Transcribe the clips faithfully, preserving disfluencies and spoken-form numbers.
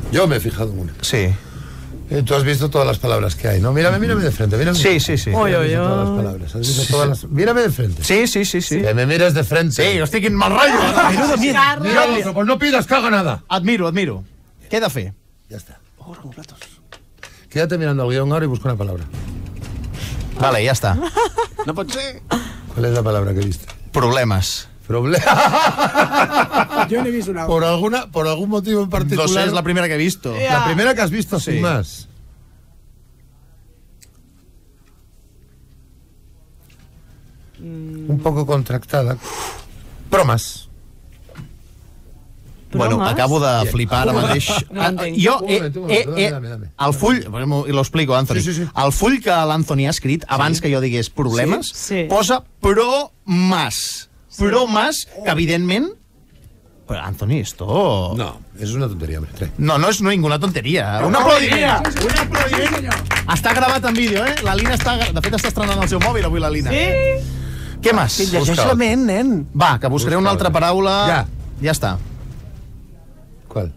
Yo me he fijado en una. Sí. Eh, Tú has visto todas las palabras que hay, ¿no? Mírame, mírame de frente. Mírame. Sí, sí, sí. Oye, oye. Todas las palabras. ¿Has visto todas las... Mírame de frente. Sí, sí, sí, sí. Que me mires de frente. Sí, jo estic en mal rotllo. Menudo miedo. Mira al otro, pues no pidas que haga nada. Admiro, admiro. Què he de fer? Ya está. Quédate mirando al guión ahora y busca una palabra. Vale, ja està. No pot ser. ¿Cuál es la palabra que viste? Problemes. Problema. Yo no he visto una. Por alguna, por algún motivo en particular. No sé, es la primera que he visto. La primera que has visto, Sí. sin más. Un poco contractada. Bromas. Bueno, Bromes? acabo de flipar ara mateix. No ho entenc. Jo, Un eh, moment, un moment, eh, dame, eh, dame, dame. el full, i lo explico, Anthony, Sí, sí, sí. el full que l'Anthony ha escrit, abans que jo digués problemes, Sí. Sí. posa pro-mas. Pro-mas, que evidentment... Però, Anthony, esto... No, es una tontería, hombre. Trae. No, no és ninguna tonteria. Un aplaudiment. Un aplaudiment. Està gravat en vídeo, eh? La Lina està... De fet, està estrenant el seu mòbil avui, la Lina. Sí? Què més? Llegeix la ment, nen. Va, que buscaré una altra paraula... Ja. Ja està. ¿Cuál?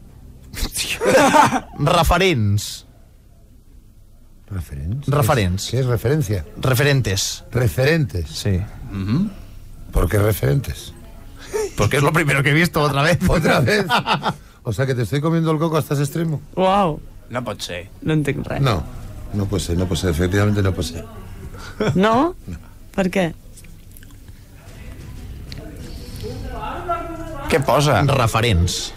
Referents. ¿Referentes? Referents. ¿Qué es referencia? Referentes. Referentes. Sí. ¿Por qué referentes? Porque es lo primero que he visto otra vez. ¿Otra vez? O sea, que te estoy comiendo el coco hasta ese extremo. Uau, No pot ser. no entenc res. No, no puede ser, no puede ser. Efectivamente no puede ser. No? Per què? Què posa? Referents.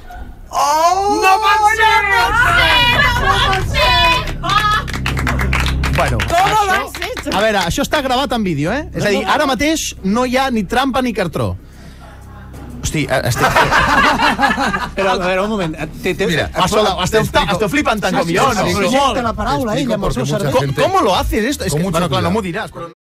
Bueno, això, a veure, això està gravat en vídeo, eh? És a dir, ara mateix no hi ha ni trampa ni cartró. Hosti, eh, estic... Però, a veure, un moment. Te, te... Mira, Esteu, esteu, esteu flipant tant com jo, no? Projecta la paraula, Te ella, explico amb el seu porque mucha cervell. gente- ¿Cómo lo haces esto? Es Con que, mucho bueno, claro, no cuidado. m'ho diràs, però...